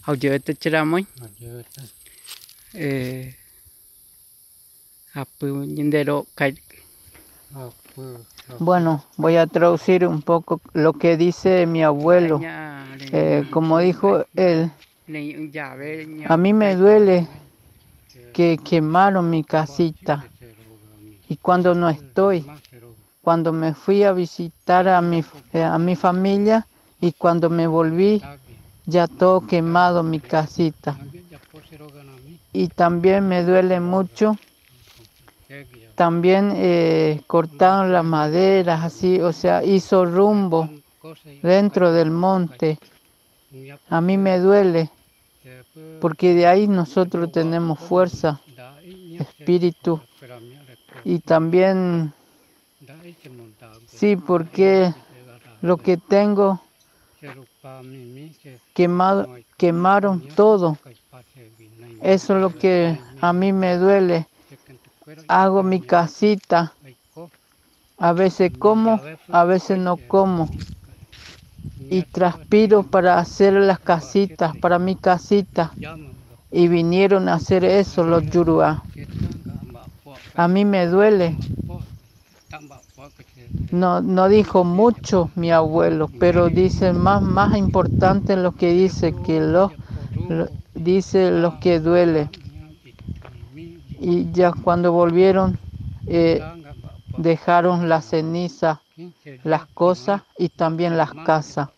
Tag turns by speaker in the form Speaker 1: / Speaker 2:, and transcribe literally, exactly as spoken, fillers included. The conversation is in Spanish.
Speaker 1: Hầu giờ tới chơi mới.
Speaker 2: Ayuda.
Speaker 1: Eh, apu ñendero kai.
Speaker 2: Apu.
Speaker 3: Bueno, voy a traducir un poco lo que dice mi abuelo. Eh, como dijo él, a mí me duele que quemaron mi casita. Y cuando no estoy, cuando me fui a visitar a mi, eh, a mi familia y cuando me volví, ya todo quemado mi casita. Y también me duele mucho, también eh, cortaron las maderas, así, o sea, hizo rumbo dentro del monte. A mí me duele, porque de ahí nosotros tenemos fuerza, espíritu. Y también, sí, porque lo que tengo, quemado, quemaron todo. Eso es lo que a mí me duele. Hago mi casita. A veces como, a veces no como. Y transpiro para hacer las casitas, para mi casita. Y vinieron a hacer eso los Yuruá. A mí me duele. No, no dijo mucho mi abuelo, pero dice más, más importante lo que dice, que lo, lo dice lo que duele. Y ya cuando volvieron, eh, dejaron la ceniza, las cosas y también las casas.